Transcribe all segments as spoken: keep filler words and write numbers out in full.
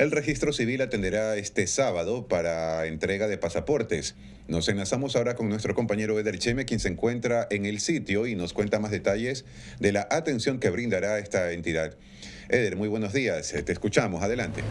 El registro civil atenderá este sábado para entrega de pasaportes. Nos enlazamos ahora con nuestro compañero Eder Cheme, quien se encuentra en el sitio y nos cuenta más detalles de la atención que brindará esta entidad. Eder, muy buenos días, te escuchamos, adelante.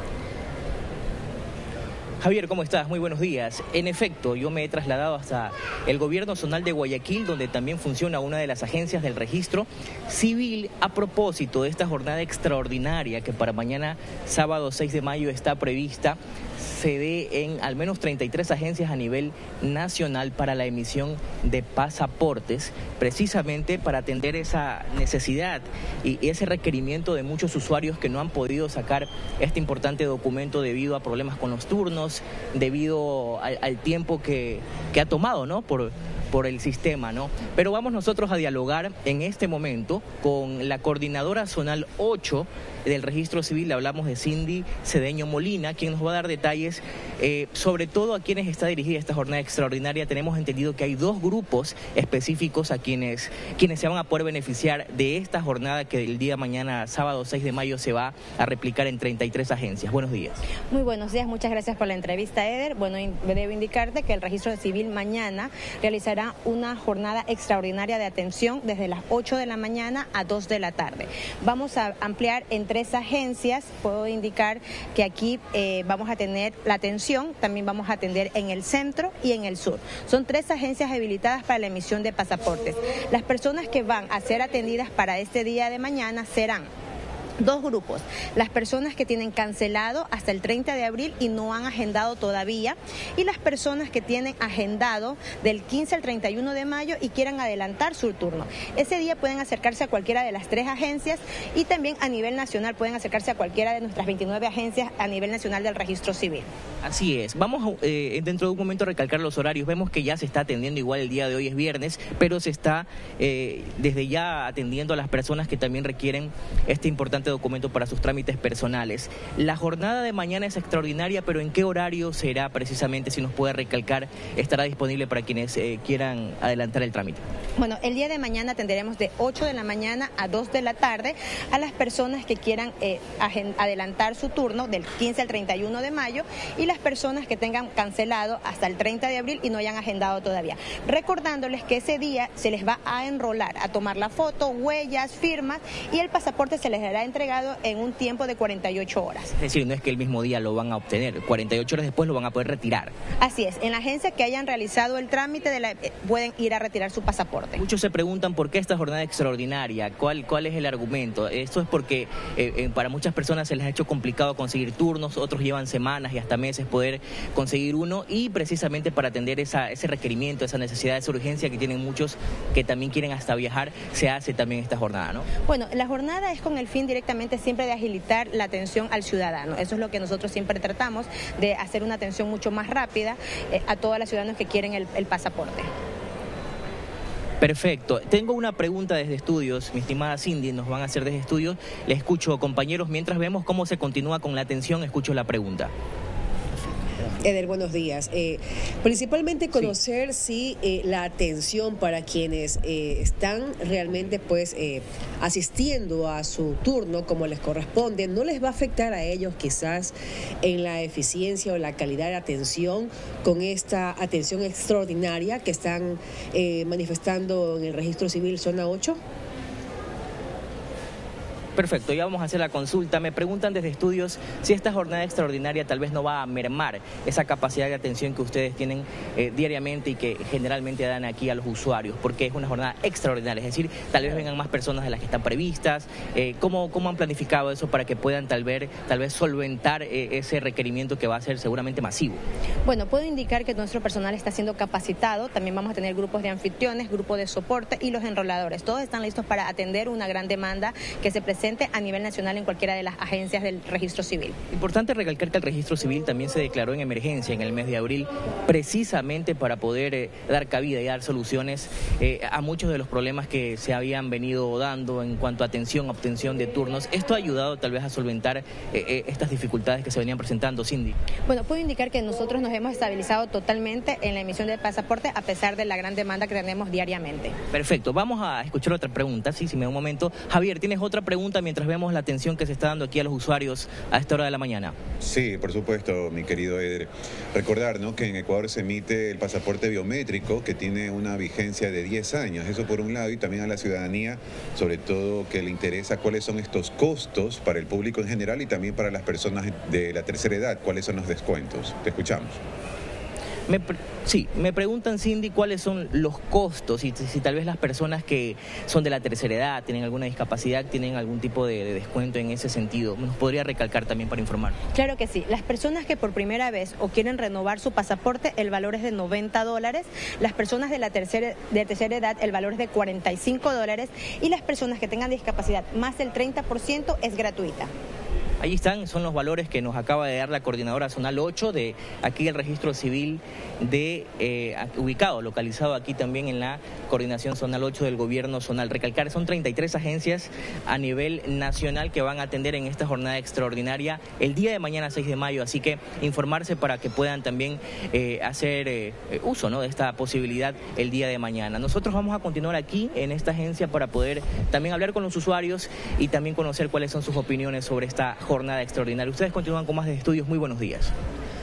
Javier, ¿cómo estás? Muy buenos días. En efecto, yo me he trasladado hasta el gobierno zonal de Guayaquil, donde también funciona una de las agencias del registro civil, a propósito de esta jornada extraordinaria que para mañana, sábado seis de mayo, está prevista. Se dé en al menos treinta y tres agencias a nivel nacional para la emisión de pasaportes, precisamente para atender esa necesidad y ese requerimiento de muchos usuarios que no han podido sacar este importante documento debido a problemas con los turnos, debido al, al tiempo que, que ha tomado, ¿no? Por, por el sistema, ¿no? Pero vamos nosotros a dialogar en este momento con la coordinadora zonal ocho del registro civil. Le hablamos de Cindy Cedeño Molina, quien nos va a dar detalles eh, sobre todo a quienes está dirigida esta jornada extraordinaria. Tenemos entendido que hay dos grupos específicos a quienes, quienes se van a poder beneficiar de esta jornada que el día de mañana, sábado seis de mayo, se va a replicar en treinta y tres agencias. Buenos días. Muy buenos días, muchas gracias por la entrevista, Eder. Bueno, debo indicarte que el registro civil mañana realizará una jornada extraordinaria de atención desde las ocho de la mañana a dos de la tarde. Vamos a ampliar en tres agencias. Puedo indicar que aquí eh, vamos a tener la atención, también vamos a atender en el centro y en el sur. Son tres agencias habilitadas para la emisión de pasaportes. Las personas que van a ser atendidas para este día de mañana serán dos grupos: las personas que tienen cancelado hasta el treinta de abril y no han agendado todavía, y las personas que tienen agendado del quince al treinta y uno de mayo y quieran adelantar su turno. Ese día pueden acercarse a cualquiera de las tres agencias, y también a nivel nacional pueden acercarse a cualquiera de nuestras veintinueve agencias a nivel nacional del registro civil. Así es. Vamos eh, dentro de un momento a recalcar los horarios. Vemos que ya se está atendiendo, igual el día de hoy es viernes, pero se está eh, desde ya atendiendo a las personas que también requieren este importante documento para sus trámites personales. La jornada de mañana es extraordinaria, pero ¿en qué horario será precisamente? Si nos puede recalcar, estará disponible para quienes eh, quieran adelantar el trámite. Bueno, el día de mañana atenderemos de ocho de la mañana a dos de la tarde a las personas que quieran eh, adelantar su turno del quince al treinta y uno de mayo, y las personas que tengan cancelado hasta el treinta de abril y no hayan agendado todavía. Recordándoles que ese día se les va a enrolar, a tomar la foto, huellas, firmas, y el pasaporte se les dará entregado en un tiempo de cuarenta y ocho horas. Es decir, no es que el mismo día lo van a obtener, cuarenta y ocho horas después lo van a poder retirar. Así es, en la agencia que hayan realizado el trámite de la, eh, pueden ir a retirar su pasaporte. Muchos se preguntan por qué esta jornada extraordinaria, cuál, cuál es el argumento. Esto es porque eh, eh, para muchas personas se les ha hecho complicado conseguir turnos, otros llevan semanas y hasta meses poder conseguir uno, y precisamente para atender esa, ese requerimiento, esa necesidad, esa urgencia que tienen muchos que también quieren hasta viajar, se hace también esta jornada, ¿no? Bueno, la jornada es con el fin directamente siempre de agilitar la atención al ciudadano. Eso es lo que nosotros siempre tratamos, de hacer una atención mucho más rápida eh, a todos los ciudadanos que quieren el, el pasaporte. Perfecto. Tengo una pregunta desde estudios, mi estimada Cindy, nos van a hacer desde estudios. Le escucho, compañeros, mientras vemos cómo se continúa con la atención, escucho la pregunta. Eder, buenos días. Eh, principalmente conocer sí. si eh, la atención para quienes eh, están realmente pues eh, asistiendo a su turno como les corresponde, ¿no les va a afectar a ellos quizás en la eficiencia o la calidad de atención con esta atención extraordinaria que están eh, manifestando en el registro civil zona ocho? Perfecto, ya vamos a hacer la consulta. Me preguntan desde estudios si esta jornada extraordinaria tal vez no va a mermar esa capacidad de atención que ustedes tienen eh, diariamente y que generalmente dan aquí a los usuarios, porque es una jornada extraordinaria, es decir, tal vez vengan más personas de las que están previstas. Eh, ¿cómo, ¿Cómo han planificado eso para que puedan tal vez, tal vez solventar eh, ese requerimiento que va a ser seguramente masivo? Bueno, puedo indicar que nuestro personal está siendo capacitado, también vamos a tener grupos de anfitriones, grupos de soporte y los enroladores. Todos están listos para atender una gran demanda que se presenta a nivel nacional en cualquiera de las agencias del registro civil. Importante recalcar que el registro civil también se declaró en emergencia en el mes de abril, precisamente para poder eh, dar cabida y dar soluciones eh, a muchos de los problemas que se habían venido dando en cuanto a atención, obtención de turnos. ¿Esto ha ayudado tal vez a solventar eh, eh, estas dificultades que se venían presentando, Cindy? Bueno, puedo indicar que nosotros nos hemos estabilizado totalmente en la emisión del pasaporte a pesar de la gran demanda que tenemos diariamente. Perfecto, vamos a escuchar otra pregunta, sí, si me da un momento. Javier, ¿tienes otra pregunta pregunta mientras vemos la atención que se está dando aquí a los usuarios a esta hora de la mañana. Sí, por supuesto, mi querido Eder. Recordar, ¿no?, que en Ecuador se emite el pasaporte biométrico que tiene una vigencia de diez años. Eso por un lado, y también a la ciudadanía, sobre todo que le interesa cuáles son estos costos para el público en general y también para las personas de la tercera edad, cuáles son los descuentos. Te escuchamos. Me, sí, me preguntan, Cindy, cuáles son los costos y si, si tal vez las personas que son de la tercera edad, tienen alguna discapacidad, tienen algún tipo de, de descuento en ese sentido. ¿Nos podría recalcar también para informar? Claro que sí. Las personas que por primera vez o quieren renovar su pasaporte, el valor es de noventa dólares. Las personas de la tercera, de tercera edad, el valor es de cuarenta y cinco dólares. Y las personas que tengan discapacidad más del treinta por ciento es gratuita. Ahí están, son los valores que nos acaba de dar la coordinadora zonal ocho de aquí el registro civil de eh, ubicado, localizado aquí también en la coordinación zonal ocho del gobierno zonal. Recalcar, son treinta y tres agencias a nivel nacional que van a atender en esta jornada extraordinaria el día de mañana seis de mayo, así que informarse para que puedan también eh, hacer eh, uso, ¿no?, de esta posibilidad el día de mañana. Nosotros vamos a continuar aquí en esta agencia para poder también hablar con los usuarios y también conocer cuáles son sus opiniones sobre esta jornada extraordinaria. Ustedes continúan con más de estudios. Muy buenos días.